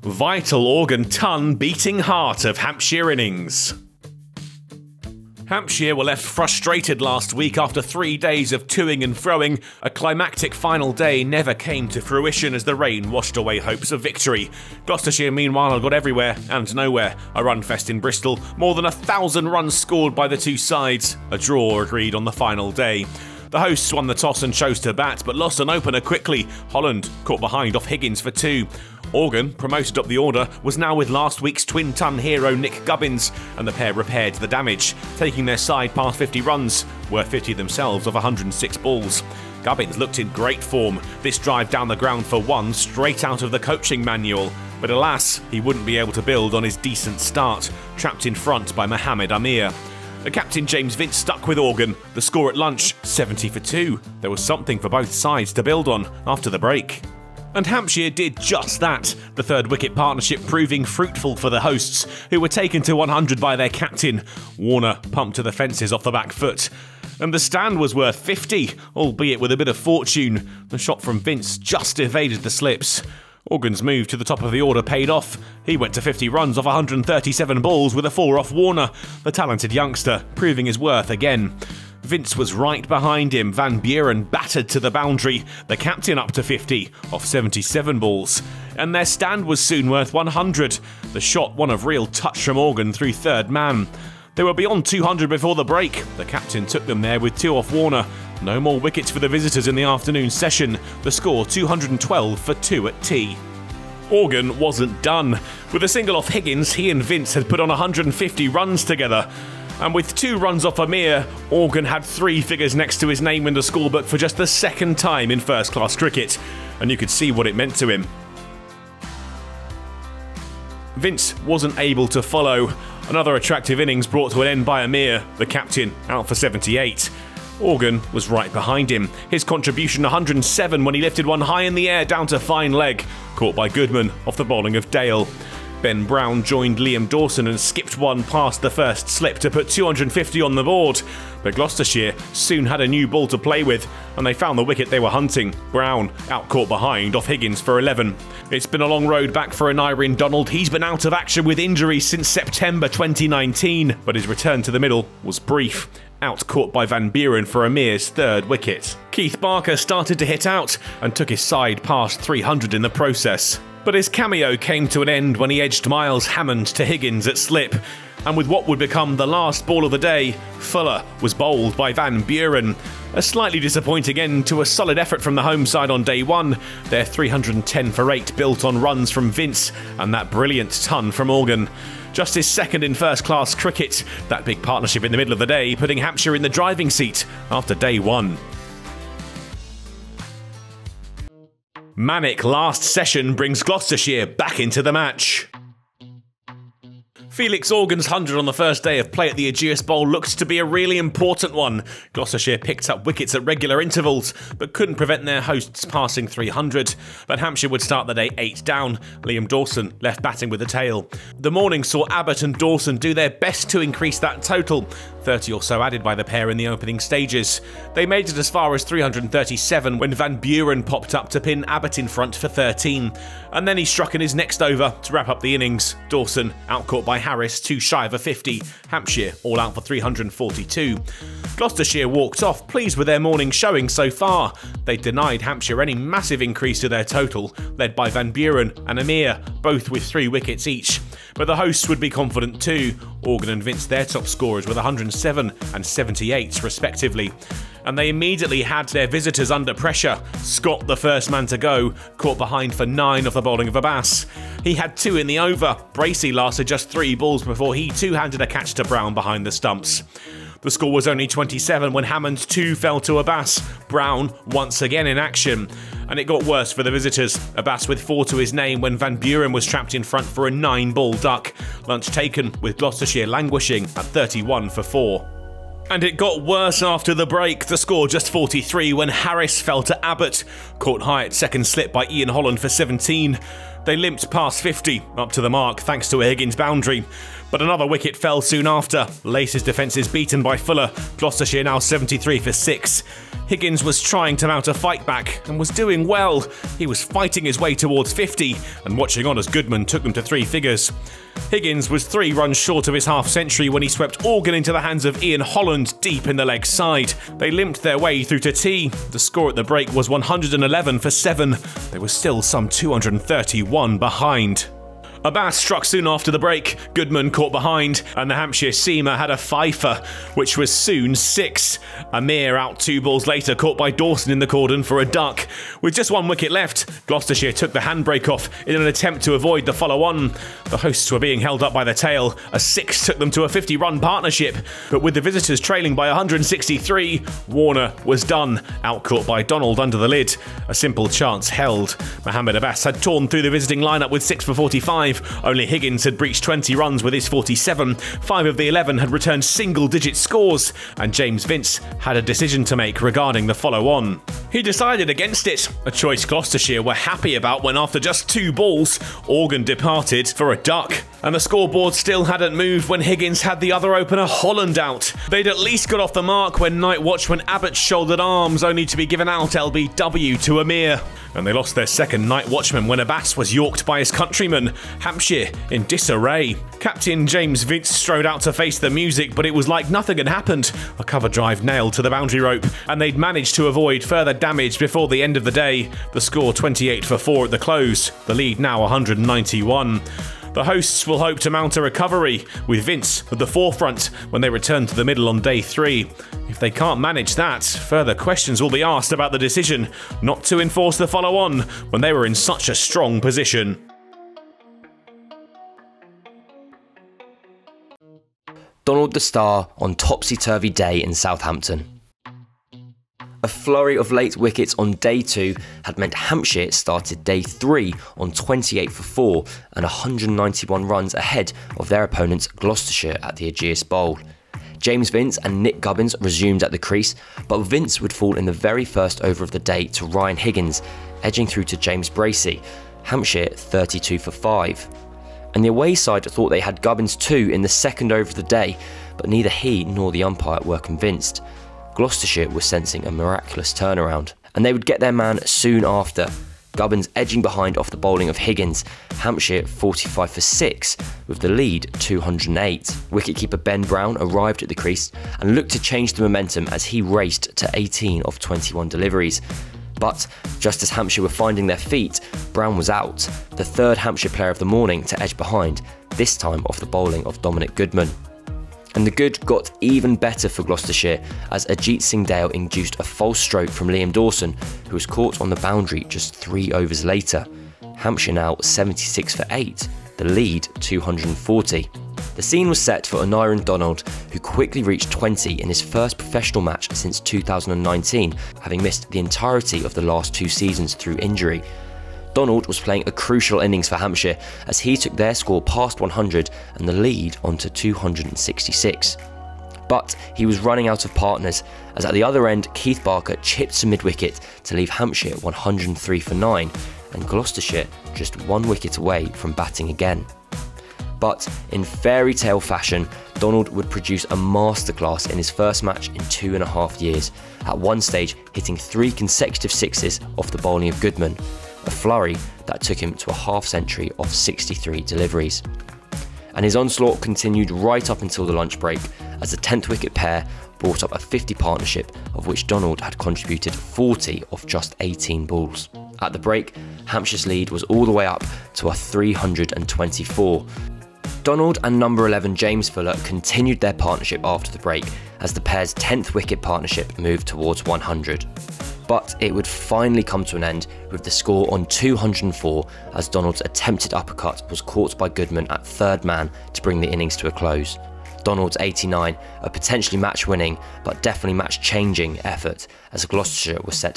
Vital organ ton beating heart of Hampshire innings. Hampshire were left frustrated last week after 3 days of toing and froing. A climactic final day never came to fruition as the rain washed away hopes of victory. Gloucestershire meanwhile got everywhere and nowhere. A run fest in Bristol, more than 1,000 runs scored by the two sides. A draw agreed on the final day. The hosts won the toss and chose to bat, but lost an opener quickly. Holland caught behind off Higgins for 2. Organ, promoted up the order, was now with last week's twin-ton hero Nick Gubbins, and the pair repaired the damage, taking their side past 50 runs, worth 50 themselves of 106 balls. Gubbins looked in great form, this drive down the ground for 1 straight out of the coaching manual, but alas, he wouldn't be able to build on his decent start, trapped in front by Mohammad. The captain James Vince stuck with Organ, the score at lunch 70 for 2. There was something for both sides to build on after the break. And Hampshire did just that, the third wicket partnership proving fruitful for the hosts, who were taken to 100 by their captain. Warner pumped to the fences off the back foot. And the stand was worth 50, albeit with a bit of fortune. The shot from Vince just evaded the slips. Organ's move to the top of the order paid off. He went to 50 runs off 137 balls with a 4 off Warner, the talented youngster, proving his worth again. Vince was right behind him. Van Buren battered to the boundary, the captain up to 50 off 77 balls. And their stand was soon worth 100. The shot one of real touch from Organ through third man. They were beyond 200 before the break. The captain took them there with 2 off Warner. No more wickets for the visitors in the afternoon session. The score 212 for 2 at tea. Organ wasn't done. With a single off Higgins, he and Vince had put on 150 runs together. And with 2 runs off Amir, Organ had 3 figures next to his name in the scorebook for just the second time in first-class cricket. And you could see what it meant to him. Vince wasn't able to follow. Another attractive innings brought to an end by Amir, the captain, out for 78. Organ was right behind him. His contribution 107 when he lifted one high in the air down to fine leg, caught by Goodman off the bowling of Dale. Ben Brown joined Liam Dawson and skipped one past the first slip to put 250 on the board. But Gloucestershire soon had a new ball to play with, and they found the wicket they were hunting. Brown out caught behind off Higgins for 11. It's been a long road back for Aneirin Donald. He's been out of action with injuries since September 2019, but his return to the middle was brief. Out caught by Van Buren for Amir's third wicket. Keith Barker started to hit out and took his side past 300 in the process. But his cameo came to an end when he edged Miles Hammond to Higgins at slip. And with what would become the last ball of the day, Fuller was bowled by Van Buren. A slightly disappointing end to a solid effort from the home side on day 1. Their 310 for 8 built on runs from Vince and that brilliant ton from Organ. Just his second in first-class cricket, that big partnership in the middle of the day putting Hampshire in the driving seat after day 1. Manic last session brings Gloucestershire back into the match. Felix Organ's 100 on the first day of play at the Ageas Bowl looked to be a really important one. Gloucestershire picked up wickets at regular intervals, but couldn't prevent their hosts passing 300. But Hampshire would start the day 8 down. Liam Dawson left batting with the tail. The morning saw Abbas and Dawson do their best to increase that total, 30 or so added by the pair in the opening stages. They made it as far as 337 when Van Buren popped up to pin Abbott in front for 13. And then he struck in his next over to wrap up the innings. Dawson out caught by Harris, too shy of a 50. Hampshire all out for 342. Gloucestershire walked off, pleased with their morning showing so far. They denied Hampshire any massive increase to their total, led by Van Buren and Amir, both with 3 wickets each. But the hosts would be confident too. Organ and Vince their top scorers with 107 and 78 respectively. And they immediately had their visitors under pressure. Scott, the first man to go, caught behind for 9 off the bowling of Abbas. He had 2 in the over. Bracey lasted just 3 balls before he too handed a catch to Brown behind the stumps. The score was only 27 when Hammond too fell to Abbas. Brown once again in action. And it got worse for the visitors. Abbas with 4 to his name when Van Buren was trapped in front for a 9-ball duck. Lunch taken with Gloucestershire languishing at 31 for 4. And it got worse after the break, the score just 43 when Harris fell to Abbott, caught high at second slip by Ian Holland for 17. They limped past 50, up to the mark thanks to a Higgins boundary. But another wicket fell soon after. Lace's defences beaten by Fuller, Gloucestershire now 73 for 6. Higgins was trying to mount a fight back and was doing well. He was fighting his way towards 50 and watching on as Goodman took them to 3 figures. Higgins was 3 runs short of his half-century when he swept Organ into the hands of Ian Holland deep in the leg side. They limped their way through to tea. The score at the break was 111 for 7. They were still some 231 behind. Abbas struck soon after the break, Goodman caught behind, and the Hampshire seamer had a fifer, which was soon 6. Amir out 2 balls later, caught by Dawson in the cordon for a duck. With just 1 wicket left, Gloucestershire took the handbrake off in an attempt to avoid the follow-on. The hosts were being held up by the tail. A 6 took them to a 50-run partnership, but with the visitors trailing by 163, Warner was done, out-caught by Donald under the lid. A simple chance held. Mohammad Abbas had torn through the visiting lineup with 6 for 45. Only Higgins had breached 20 runs with his 47. 5 of the 11 had returned single-digit scores, and James Vince had a decision to make regarding the follow-on. He decided against it, a choice Gloucestershire were happy about when after just 2 balls, Organ departed for a duck. And the scoreboard still hadn't moved when Higgins had the other opener Holland out. They'd at least got off the mark when night watchman Abbas shouldered arms, only to be given out LBW to Amir. And they lost their second night watchman when Abbas was yorked by his countryman. Hampshire in disarray. Captain James Vince strode out to face the music, but it was like nothing had happened. A cover drive nailed to the boundary rope, and they'd managed to avoid further damage before the end of the day. The score 28 for 4 at the close, the lead now 191. The hosts will hope to mount a recovery, with Vince at the forefront when they return to the middle on day 3. If they can't manage that, further questions will be asked about the decision not to enforce the follow-on when they were in such a strong position. Donald the Star on topsy-turvy day in Southampton. A flurry of late wickets on day 2 had meant Hampshire started day 3 on 28 for 4 and 191 runs ahead of their opponents Gloucestershire at the Ageas Bowl. James Vince and Nick Gubbins resumed at the crease, but Vince would fall in the very first over of the day to Ryan Higgins, edging through to James Bracey, Hampshire 32 for 5. And the away side thought they had Gubbins too in the second over of the day, but neither he nor the umpire were convinced. Gloucestershire was sensing a miraculous turnaround, and they would get their man soon after. Gubbins edging behind off the bowling of Higgins, Hampshire 45 for 6, with the lead 208. Wicketkeeper Ben Brown arrived at the crease and looked to change the momentum as he raced to 18 of 21 deliveries. But just as Hampshire were finding their feet, Brown was out, the 3rd Hampshire player of the morning to edge behind, this time off the bowling of Dominic Goodman. And the good got even better for Gloucestershire as Ajit Singh Dale induced a false stroke from Liam Dawson, who was caught on the boundary just 3 overs later. Hampshire now 76 for 8, the lead 240. The scene was set for Oniron Donald, who quickly reached 20 in his first professional match since 2019, having missed the entirety of the last 2 seasons through injury. Donald was playing a crucial innings for Hampshire as he took their score past 100 and the lead onto 266. But he was running out of partners as at the other end Keith Barker chipped to mid-wicket to leave Hampshire 103 for 9 and Gloucestershire just 1 wicket away from batting again. But in fairy tale fashion, Donald would produce a masterclass in his first match in 2.5 years, at one stage hitting 3 consecutive sixes off the bowling of Goodman. A flurry that took him to a half-century of 63 deliveries. And his onslaught continued right up until the lunch break, as the 10th wicket pair brought up a 50 partnership, of which Donald had contributed 40 off just 18 balls. At the break, Hampshire's lead was all the way up to a 324. Donald and number 11 James Fuller continued their partnership after the break, as the pair's 10th wicket partnership moved towards 100. But it would finally come to an end with the score on 204 as Donald's attempted uppercut was caught by Goodman at 3rd man to bring the innings to a close. Donald's 89, a potentially match-winning but definitely match-changing effort as Gloucestershire was set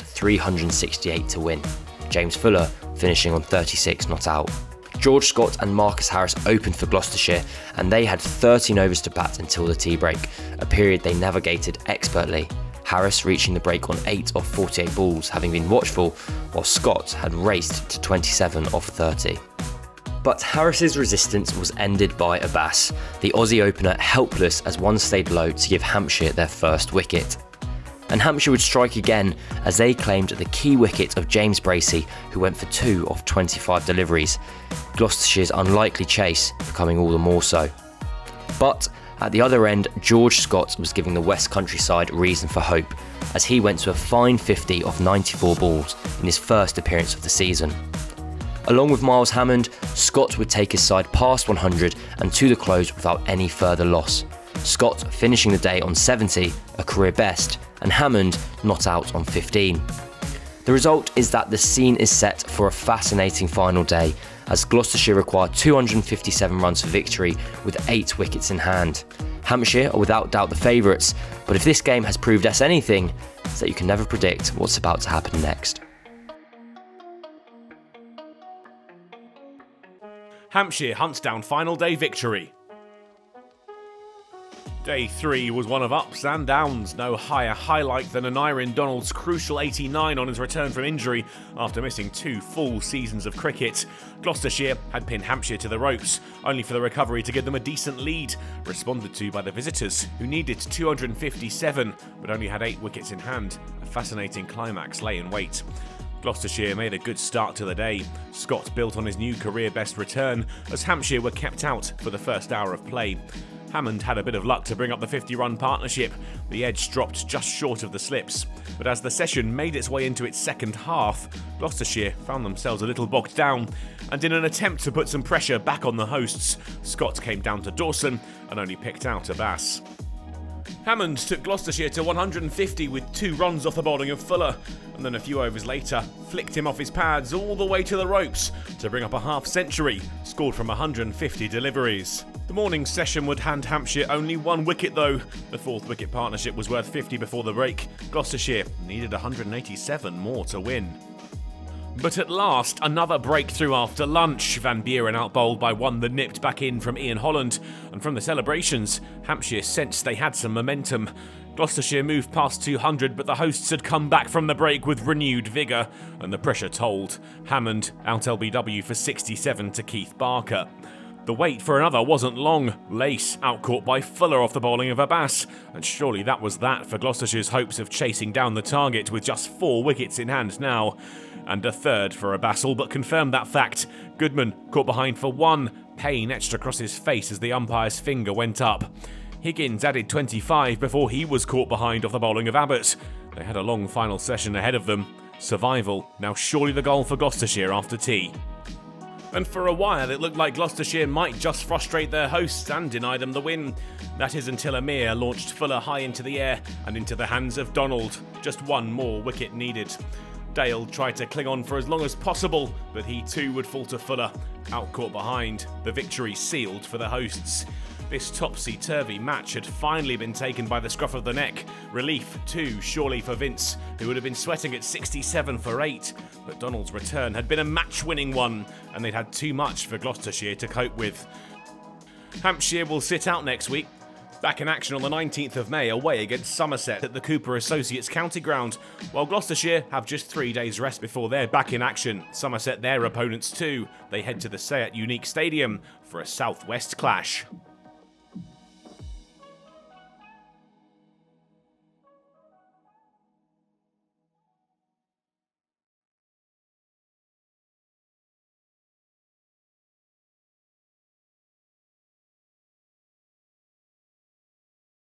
368 to win. James Fuller finishing on 36 not out. George Scott and Marcus Harris opened for Gloucestershire and they had 13 overs to bat until the tea break, a period they navigated expertly. Harris reaching the break on 8 of 48 balls, having been watchful, while Scott had raced to 27 of 30. But Harris's resistance was ended by Abbas, the Aussie opener helpless as one stayed low to give Hampshire their first wicket. And Hampshire would strike again as they claimed the key wicket of James Bracey, who went for 2 of 25 deliveries, Gloucestershire's unlikely chase becoming all the more so. But at the other end, George Scott was giving the West Countryside reason for hope, as he went to a fine 50 of 94 balls in his first appearance of the season. Along with Miles Hammond, Scott would take his side past 100 and to the close without any further loss, Scott finishing the day on 70, a career best, and Hammond not out on 15. The result is that the scene is set for a fascinating final day, as Gloucestershire require 257 runs for victory with 8 wickets in hand. Hampshire are without doubt the favourites, but if this game has proved us anything, it's that you can never predict what's about to happen next. Hampshire hunts down final day victory. Day 3 was one of ups and downs, no higher highlight than Aneirin Donald's crucial 89 on his return from injury after missing 2 full seasons of cricket. Gloucestershire had pinned Hampshire to the ropes, only for the recovery to give them a decent lead, responded to by the visitors, who needed 257 but only had 8 wickets in hand. A fascinating climax lay in wait. Gloucestershire made a good start to the day. Scott built on his new career best return as Hampshire were kept out for the first hour of play. Hammond had a bit of luck to bring up the 50-run partnership. The edge dropped just short of the slips. But as the session made its way into its second half, Gloucestershire found themselves a little bogged down, and in an attempt to put some pressure back on the hosts, Scott came down to Dawson and only picked out Abbas. Hammond took Gloucestershire to 150 with 2 runs off the bowling of Fuller, and then a few overs later flicked him off his pads all the way to the ropes to bring up a half-century, scored from 150 deliveries. The morning session would hand Hampshire only 1 wicket though. The 4th wicket partnership was worth 50 before the break. Gloucestershire needed 187 more to win. But at last, another breakthrough after lunch. Van Buren outbowled by one that nipped back in from Ian Holland, and from the celebrations, Hampshire sensed they had some momentum. Gloucestershire moved past 200, but the hosts had come back from the break with renewed vigour, and the pressure told. Hammond out LBW for 67 to Keith Barker. The wait for another wasn't long. Lace outcaught by Fuller off the bowling of Abbas, and surely that was that for Gloucestershire's hopes of chasing down the target with just 4 wickets in hand now. And a third for Abbas all but confirmed that fact. Goodman caught behind for 1, pain etched across his face as the umpire's finger went up. Higgins added 25 before he was caught behind off the bowling of Abbott. They had a long final session ahead of them. Survival, now surely the goal for Gloucestershire after tea. And for a while it looked like Gloucestershire might just frustrate their hosts and deny them the win. That is until Amir launched Fuller high into the air and into the hands of Donald. Just 1 more wicket needed. Dale tried to cling on for as long as possible, but he too would fall to Fuller, outcaught behind, the victory sealed for the hosts. This topsy-turvy match had finally been taken by the scruff of the neck. Relief too, surely for Vince, who would have been sweating at 67 for 8. But Donald's return had been a match-winning one, and they'd had too much for Gloucestershire to cope with. Hampshire will sit out next week. Back in action on the 19th of May away against Somerset at the Cooper Associates County Ground, while Gloucestershire have just 3 days rest before they're back in action. Somerset their opponents too. They head to the Sayat Unique Stadium for a South West clash.